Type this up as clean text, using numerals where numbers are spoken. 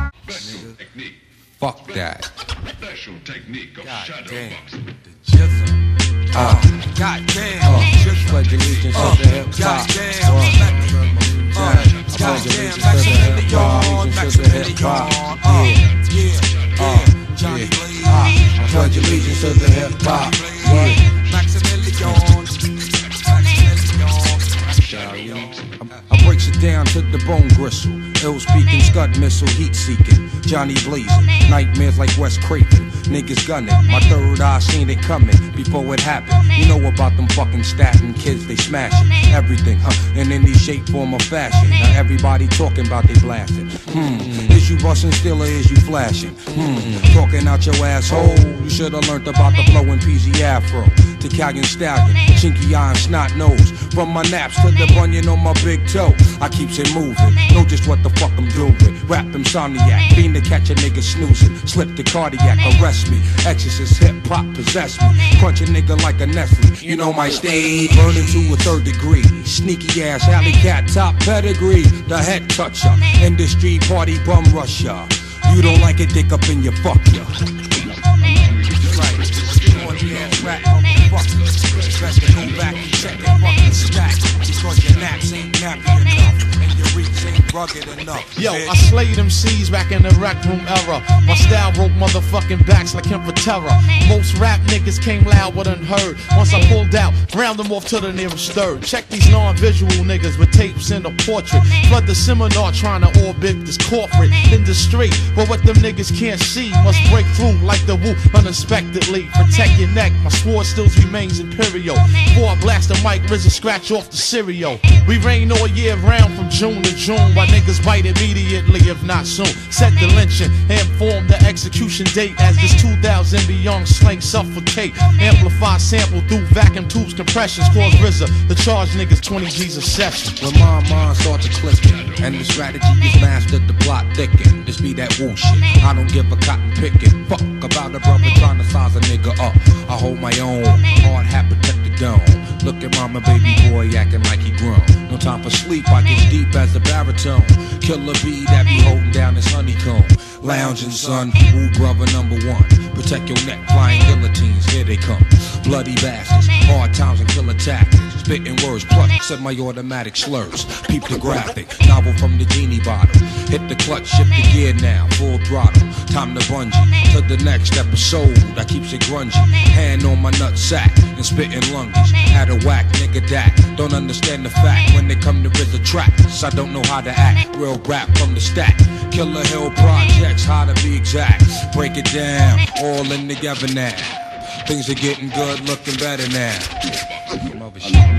Special technique. Fuck that. Special technique of shadowboxing. The GZA. Goddamn. Just pledge allegiance to the hip hop. Pledge allegiance to the hip hop. Maximilli-on. Pledge allegiance to the hip hop. Maximilli-on. I breaks it down to the bone gristle. Ill speaking, Scud missile, heat seeking. Johnny blazing, nightmares like Wes Craven. Niggas gunning, my third eye seen it coming before it happened. You know about them fucking Staten kids, they smashing everything, in any shape, form, or fashion. Now everybody talking about they blasting. Is you bustin' still or is you flashing? Talking out your asshole. You should've learned about the flowing PZ Afro. Italian stallion, chinky eye and snot nose. From my naps to the bunion on my big toe, I keeps it moving. Know just what the fuck I'm doing. Rap insomniac, fiend to catch a nigga snoozing. Slip the cardiac, arrest me. Exorcist hip hop possess me. Crunch a nigga like a Nestle. You know my stage, burning to a third degree. Sneaky ass alley cat, top pedigree. The head toucher, industry party bum rusher. You don't like it, dick up in your fuck ya. Rap motherfuckers, best to go back and check that fucking stack. Because your naps ain't nappy enough, and your reach ain't rugged enough. Yo, I slayed them C's back in the rec room era. My style broke motherfucking backs like him for terror. Most rap niggas came loud but unheard. Once I pulled out, round them off to the nearest third. Check these non-visual niggas with tapes in a portrait. Flood the seminar trying to orbit this corporate industry. But what them niggas can't see must break through like the woo unexpectedly. Protect your neck, my sword still remains imperial. Before I blast the mic, RZA scratch off the cereal. We rain all year round from June to June. While niggas bite immediately, if not soon. Set the lynching and inform the execution date. As this 2000 beyond slang suffocate. Amplify sample through vacuum tubes, compressions. Cause RZA to charge niggas 20 G's a session. When my mind starts to clicking, and the strategy is mastered, the plot thicken. This be that woo shit, I don't give a cotton picking. Fuck about a brother trying to size a nigga up. I hold my own, hard hat protect the dome. Look at mama, baby boy acting like he grown. No time for sleep, I get deep as a baritone. Killer bee that be holding down his honeycomb. Lounging son, woo brother number one. Protect your neck, flying guillotines, here they come. Bloody bastards, hard times and killer tactics. Spitting words, plus semi-automatic slurs. Peep the graphic, novel from the genie bottle. Hit the clutch, shift the gear now, full throttle. Time to bungee, to the next episode. I keeps it grungy, hand on my nut sack and spitting lunges. Had a whack nigga that don't understand the fact. When they come to RZA tracks, I don't know how to act. Real rap from the stack, Killer Hill projects, how to be exact. Break it down, all in together now. Things are getting good, looking better now. Some other shit.